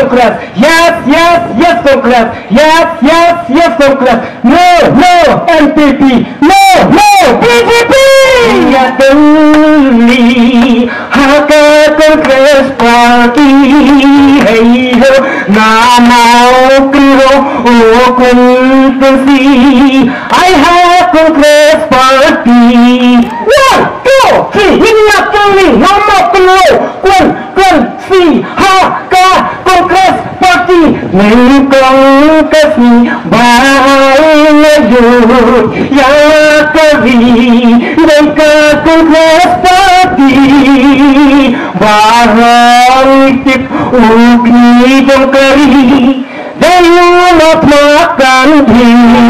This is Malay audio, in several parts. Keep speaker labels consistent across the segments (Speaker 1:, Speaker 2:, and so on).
Speaker 1: Congress. Yes, yes, yes, Congress. Yes, yes, yes, Congress. No, no, NPP. No, no, BJP. Ya Delhi, Haka Congress Party. Hey ho, Namao Kiro, O Kuntasi. I have Congress Party. 1, 2, 3. Hinga Delhi, Nama Kiro, Kun, 4, 5, Congress Party. Neng Congress ni Bayayud Ya Kavi Nengka Congress Party Barangtip Ugni Jongkari Dayunat makan di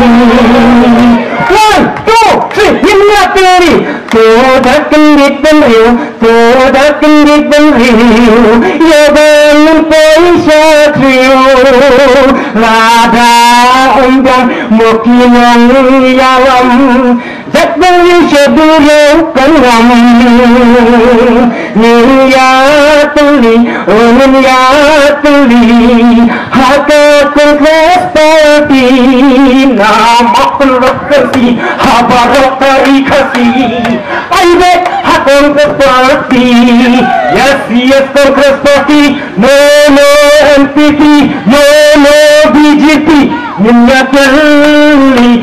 Speaker 1: 1, 2, 3 Hinga Teri Toda kendit dan riu Toda kendit dan riu Ya bangun Paisa trio Lada undang Mukinong yalam Zat beli sebelum kenam Niya tuli Niya tuli Haka Congress Party Nama Congress Habarokari kasih I bet Congress Party. Yes, yes, Congress Party. No, no, NPP. No, no, BJP. Ninya Delhi.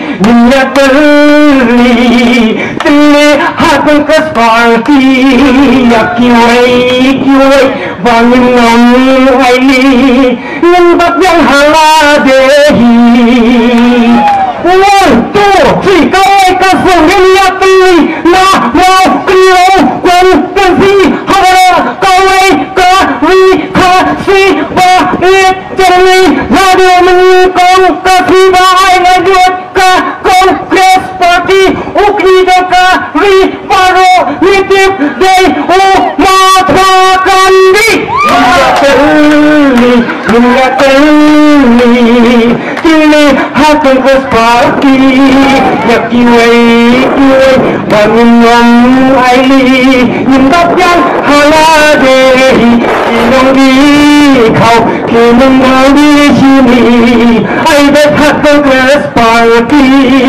Speaker 1: Delhi, Congress Party. Ya kiwai, bangun ngom aili. Nyembak yang haladehi. 1, 2, 3 kawai kasung Ninya Delhi. Nah, mau keliru Kuntasi Hara kawai kari kasih Baik Delhi Radio menyukong kasih Baik lanjut ke Congress Party Ukni Dokari Paro Nitip Day Umatmakan di Ninya Delhi Congress Party Yakiwai bangun ngom aili Nyembak yang haladehi Kinong di kau Kinong di sini I bet Congress Party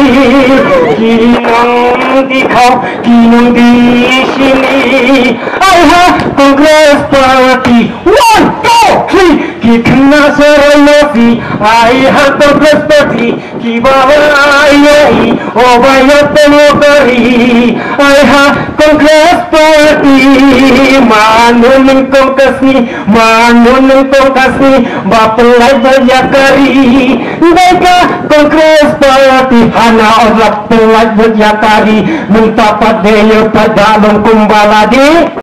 Speaker 1: Kinong di kau Kinong di sini I have Congress Party 1, 2, 3 Kikna Saranofi I have Congress Party Kibayai Obayat Temokari I have Congress Party Manuneng Tongkasni Bapelai Berjakari Mereka Congress Party Hana Orlap Pelai Berjakari Muntapat Daya Padalong Kumbaladi